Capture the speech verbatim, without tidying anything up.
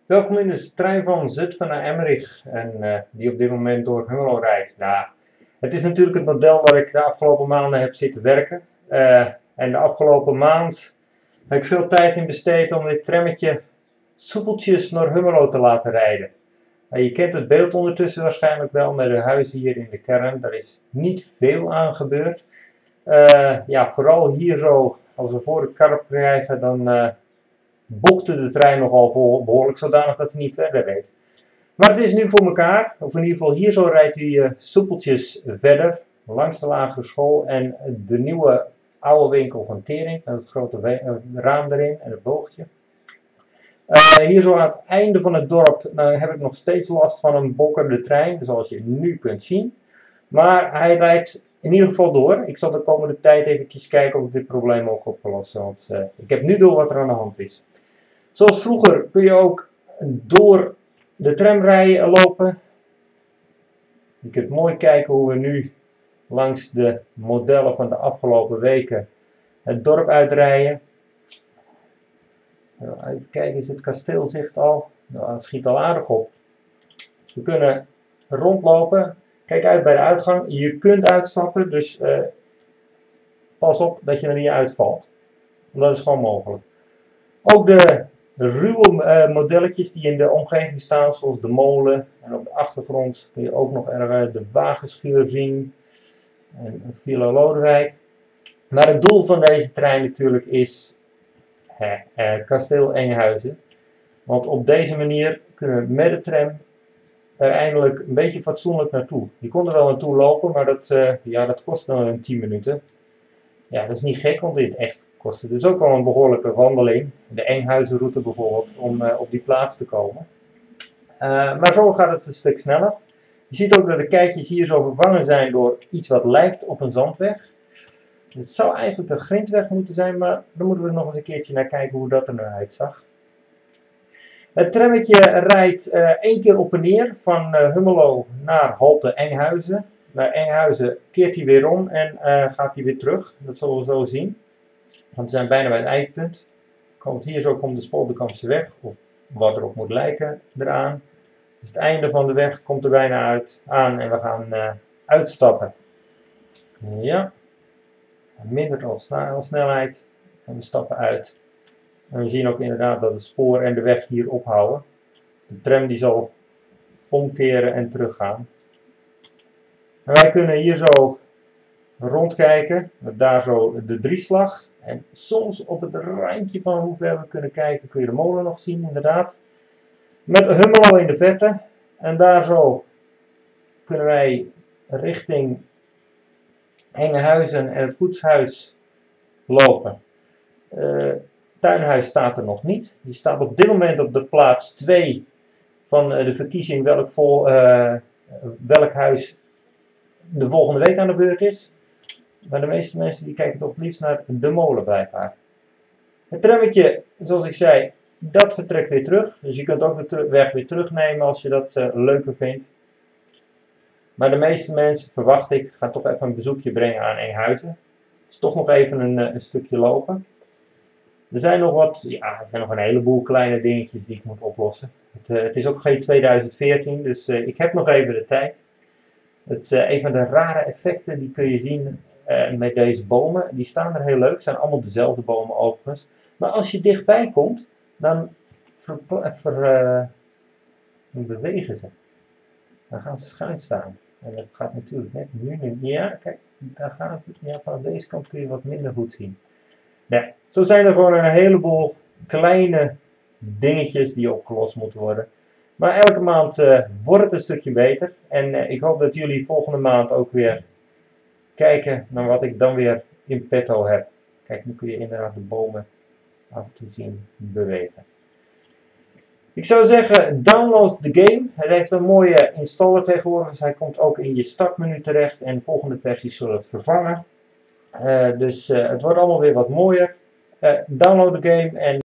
Welkom in de trein van Zutphen naar Emmerich en uh, die op dit moment door Hummelo rijdt. Nou, het is natuurlijk het model waar ik de afgelopen maanden heb zitten werken. Uh, en de afgelopen maand heb ik veel tijd in besteed om dit trammetje soepeltjes naar Hummelo te laten rijden. Uh, je kent het beeld ondertussen waarschijnlijk wel met de huizen hier in de kern. Daar is niet veel aan gebeurd. Uh, ja, vooral hier zo, als we voor de karp krijgen, dan... Uh, bokte de trein nogal behoorlijk zodanig dat hij niet verder reed. Maar het is nu voor elkaar, of in ieder geval hier zo rijdt hij uh, soepeltjes verder, langs de lagere school en de nieuwe oude winkel van Tering, met het grote raam erin en het boogje. Uh, hier zo aan het einde van het dorp uh, heb ik nog steeds last van een bokkende trein, zoals je nu kunt zien. Maar hij rijdt in ieder geval door. Ik zal de komende tijd even kijken of ik dit probleem ook op kan lossen, want uh, ik heb nu door wat er aan de hand is. Zoals vroeger kun je ook door de tramrijen lopen. Je kunt mooi kijken hoe we nu langs de modellen van de afgelopen weken het dorp uitrijden. Even kijken, is het kasteelzicht al? Nou, het schiet al aardig op. We kunnen rondlopen. Kijk uit bij de uitgang. Je kunt uitstappen, dus uh, pas op dat je er niet uitvalt. Dat is gewoon mogelijk. Ook de ruwe uh, modelletjes die in de omgeving staan, zoals de molen. En op de achtergrond kun je ook nog er, uh, de wagenschuur zien. En Villa Lodewijk. Maar het doel van deze trein natuurlijk is uh, uh, Kasteel Enghuizen. Want op deze manier kunnen we met de tram er eindelijk een beetje fatsoenlijk naartoe. Je kon er wel naartoe lopen, maar dat, uh, ja, dat kost dan een tien minuten. Ja, dat is niet gek, want dit echt kostte dus ook al een behoorlijke wandeling. De Enghuizenroute bijvoorbeeld, om uh, op die plaats te komen. Uh, maar zo gaat het een stuk sneller. Je ziet ook dat de kijkjes hier zo vervangen zijn door iets wat lijkt op een zandweg. Het zou eigenlijk een grindweg moeten zijn, maar dan moeten we nog eens een keertje naar kijken hoe dat er nou uitzag. Het trammetje rijdt uh, één keer op en neer van uh, Hummelo naar Halte Enghuizen. Naar Enghuizen keert hij weer om en uh, gaat hij weer terug. Dat zullen we zo zien. Want we zijn bijna bij het eindpunt. Komt hier zo komt de Spolderkampse weg, of wat erop moet lijken, eraan. Dus het einde van de weg komt er bijna uit, aan en we gaan uh, uitstappen. Ja, minder al, al snelheid en we stappen uit. En we zien ook inderdaad dat het spoor en de weg hier ophouden. De tram die zal omkeren en teruggaan. En wij kunnen hier zo rondkijken, met daar zo de drieslag. En soms op het randje van hoe ver we kunnen kijken, kun je de molen nog zien, inderdaad. Met Hummelo in de verte. En daar zo kunnen wij richting Engehuizen en het koetshuis lopen. Uh, Tuinhuis staat er nog niet. Die staat op dit moment op de plaats twee van uh, de verkiezing welk, vol, uh, welk huis de volgende week aan de beurt is. Maar de meeste mensen die kijken toch het liefst naar de molen blijkbaar. Het trammetje, zoals ik zei, dat vertrekt weer terug. Dus je kunt ook de weg weer terugnemen als je dat uh, leuker vindt. Maar de meeste mensen, verwacht ik, gaan toch even een bezoekje brengen aan Enghuizen. Het is toch nog even een, een stukje lopen. Er zijn nog wat, ja, er zijn nog een heleboel kleine dingetjes die ik moet oplossen. Het, uh, het is ook geen tweeduizend veertien, dus uh, ik heb nog even de tijd. Het, uh, een van de rare effecten die kun je zien uh, met deze bomen. Die staan er heel leuk, het zijn allemaal dezelfde bomen overigens. Maar als je dichtbij komt, dan ver, ver, uh, bewegen ze. Dan gaan ze schuin staan. En dat gaat natuurlijk net nu niet. Ja, kijk, daar gaat het. Ja, van deze kant kun je wat minder goed zien. Ja, zo zijn er gewoon een heleboel kleine dingetjes die opgelost moeten worden. Maar elke maand uh, wordt het een stukje beter. En uh, ik hoop dat jullie volgende maand ook weer kijken naar wat ik dan weer in petto heb. Kijk, nu kun je inderdaad de bomen af en toe zien bewegen. Ik zou zeggen, download de game. Het heeft een mooie installer tegenwoordig. Dus hij komt ook in je startmenu terecht. En volgende versies zullen het vervangen. Uh, dus uh, het wordt allemaal weer wat mooier. Uh, download de game en